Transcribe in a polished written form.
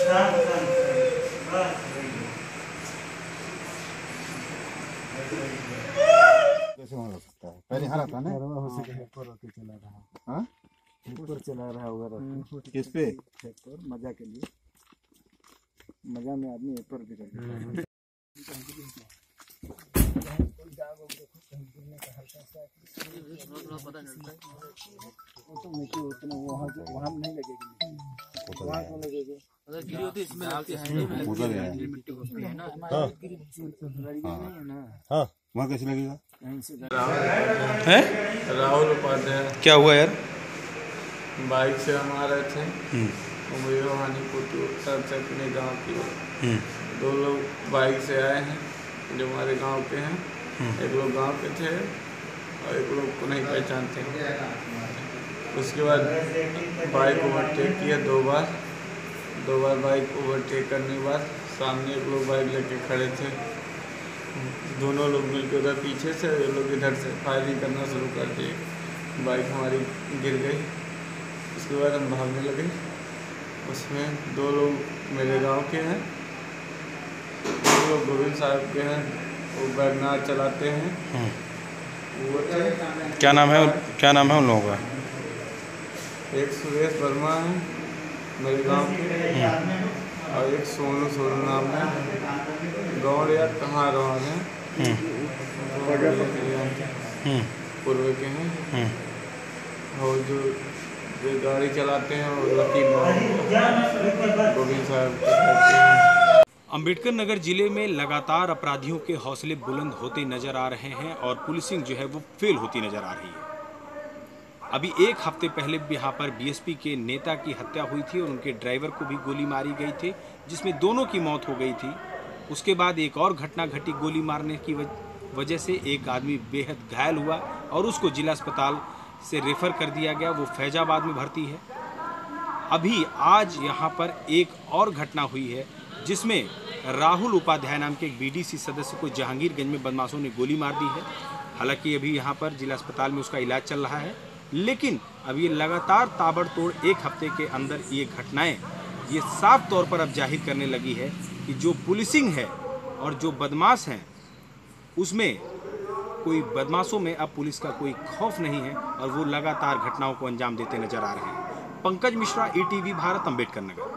कैसे हो सकता है? पहले हरा था ना, हो सके ऊपर होके चला रहा। हाँ ऊपर चला रहा होगा। किस पे? मजा के लिए, मजा में आदमी ऊपर भी कर वहाँ नहीं लगेगी, वहाँ क्यों लगेगी? हाँ वहाँ कैसे लगेगा? है राहुल उपाध्याय। क्या हुआ यार? बाइक से हम आ रहे थे अपने गांव की ओर। दो लोग बाइक से आए हैं जो हमारे गांव के हैं। एक लोग गांव के थे और एक लोग को नहीं पहचानते। उसके बाद बाइक ओवरटेक किया दो बार बाइक ओवरटेक करने के बाद सामने एक लोग बाइक लेके खड़े थे। दोनों लोग मिलकर उधर पीछे से, ये लोग इधर से फायरिंग करना शुरू कर दिए। बाइक हमारी गिर गई। उसके बाद हम भागने लगे। उसमें दो लोग मेरे गांव के हैं, दो लोग गोविंद साहब के हैं, वो बैगनार चलाते हैं। वो क्या नाम है उन लोगों का? एक सुरेश वर्मा है मेरे गांव के, और एक सोनू नाम है। गाँव या कहाँ रहा है, पूर्व के हैं। और जो गाड़ी चलाते हैं वो गोविंद साहब। अंबेडकर नगर जिले में लगातार अपराधियों के हौसले बुलंद होते नजर आ रहे हैं और पुलिसिंग जो है वो फेल होती नजर आ रही है। अभी एक हफ्ते पहले भी यहाँ पर बीएसपी के नेता की हत्या हुई थी और उनके ड्राइवर को भी गोली मारी गई थी, जिसमें दोनों की मौत हो गई थी। उसके बाद एक और घटना घटी गोली मारने की वजह से, एक आदमी बेहद घायल हुआ और उसको जिला अस्पताल से रेफर कर दिया गया। वो फैजाबाद में भर्ती है। अभी आज यहाँ पर एक और घटना हुई है जिसमें राहुल उपाध्याय नाम के एक बीडीसी सदस्य को जहांगीरगंज में बदमाशों ने गोली मार दी है। हालांकि अभी यहाँ पर जिला अस्पताल में उसका इलाज चल रहा है, लेकिन अब ये लगातार ताबड़तोड़ एक हफ्ते के अंदर ये घटनाएं ये साफ तौर पर अब जाहिर करने लगी है कि जो पुलिसिंग है और जो बदमाश हैं उसमें कोई बदमाशों में अब पुलिस का कोई खौफ नहीं है और वो लगातार घटनाओं को अंजाम देते नजर आ रहे हैं। पंकज मिश्रा, ईटीवी भारत, अंबेडकर नगर।